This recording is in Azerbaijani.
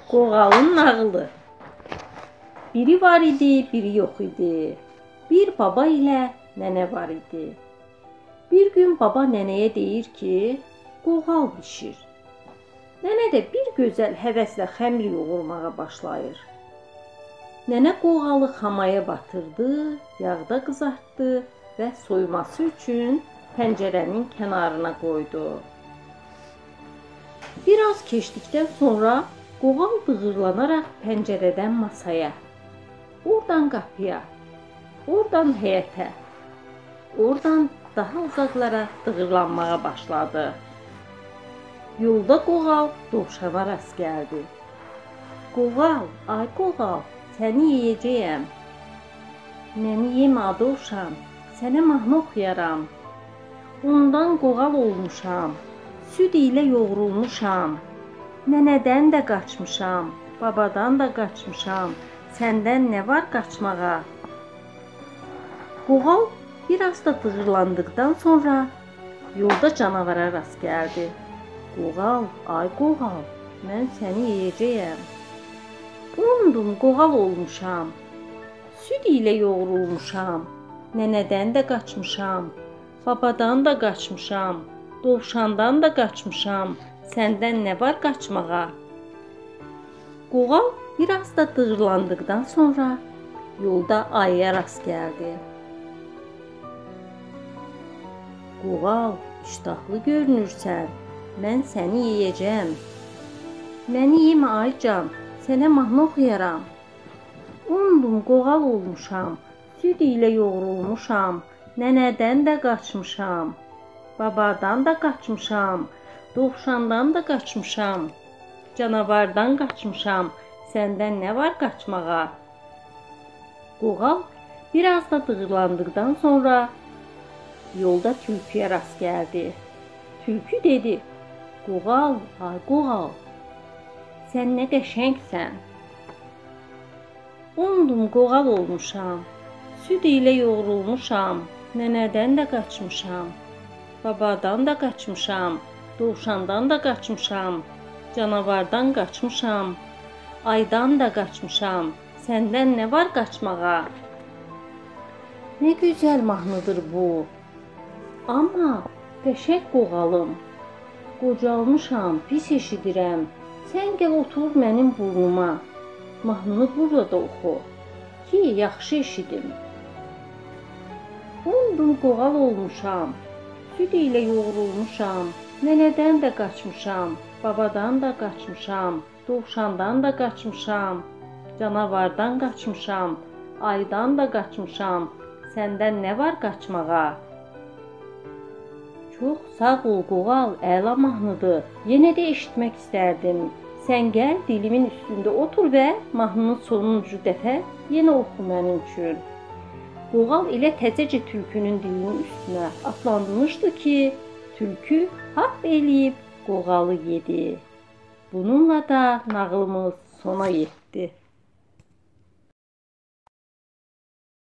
Qoğalın nağılı. Biri var idi, biri yox idi. Bir baba ilə nənə var idi. Bir gün baba nənəyə deyir ki, qoğal bişir. Nənə də bir gözəl həvəslə xəmir yoğurmağa başlayır. Nənə qoğalı xamaya batırdı, yağda qızartdı və soyması üçün pəncərənin kənarına qoydu. Biraz keçdikdən sonra qoğal dığırlanaraq pəncərədən masaya, oradan qapıya, oradan həyətə, oradan daha uzaqlara dığırlanmağa başladı. Yolda qoğal dovşana rast gəldi. Qoğal, ay qoğal, səni yeyəcəyəm. Məni yemə dovşan, sənə mahnı oxuyaram. Ondan qoğal olmuşam, süd ilə yoğrulmuşam. Nənədən də qaçmışam, babadan da qaçmışam. Səndən nə var qaçmağa? Qoğal biraz da dığırlandıqdan sonra yolda canavara rast gəldi. Qoğal, ay qoğal, mən səni yeyəcəyəm. Ondum qoğal olmuşam, süd ilə yoğrulmuşam. Nənədən də qaçmışam, babadan da qaçmışam, dovşandan da qaçmışam. Səndən nə var qaçmağa? Qoğal biraz da dığırlandıqdan sonra yolda ayıya rast gəldi. Qoğal, iştahlı görünürsən, mən səni yeyəcəm. Məni yemə aycan, sənə mahnı oxuyaram. Ondum qoğal olmuşam, süd ilə yoğrulmuşam. Nənədən də qaçmışam, babadan da qaçmışam. Dovşandan da qaçmışam, canavardan qaçmışam. Səndən nə var qaçmağa? Qoğal biraz da dığırlandıqdan sonra yolda tülküyə rast gəldi. Tülkü dedi, qoğal, ay qoğal, sən nə qəşəngsən. Ondum qoğal olmuşam, süd ilə yoğrulmuşam. Nənədən də qaçmışam, babadan da qaçmışam. Dovşandan da qaçmışam, canavardan qaçmışam, aydan da qaçmışam. Səndən nə var qaçmağa? Nə gözəl mahnıdır bu. Amma qəşəng qoğalım, qocalmışam, pis eşidirəm. Sən gəl otur mənim burnuma. Mahnını burada oxu ki, yaxşı eşidim. Ondum qoğal olmuşam, süd ilə yoğrulmuşam. Nənədən də qaçmışam, babadan da qaçmışam, dovşandan da qaçmışam, canavardan qaçmışam, aydan da qaçmışam. Səndən nə var qaçmağa? Çox sağ ol qoğal, əla mahnıdır. Yenə də eşitmək istərdim. Sən gəl dilimin üstündə otur və mahnının sonuncu dəfə yenə oxu mənim üçün. Qoğal elə təzəcə tülkünün dilinin üstünə atlanmışdı ki, tülkü hap eləyib qoğalı yedi. Bununla da nağılımız sona yetdi.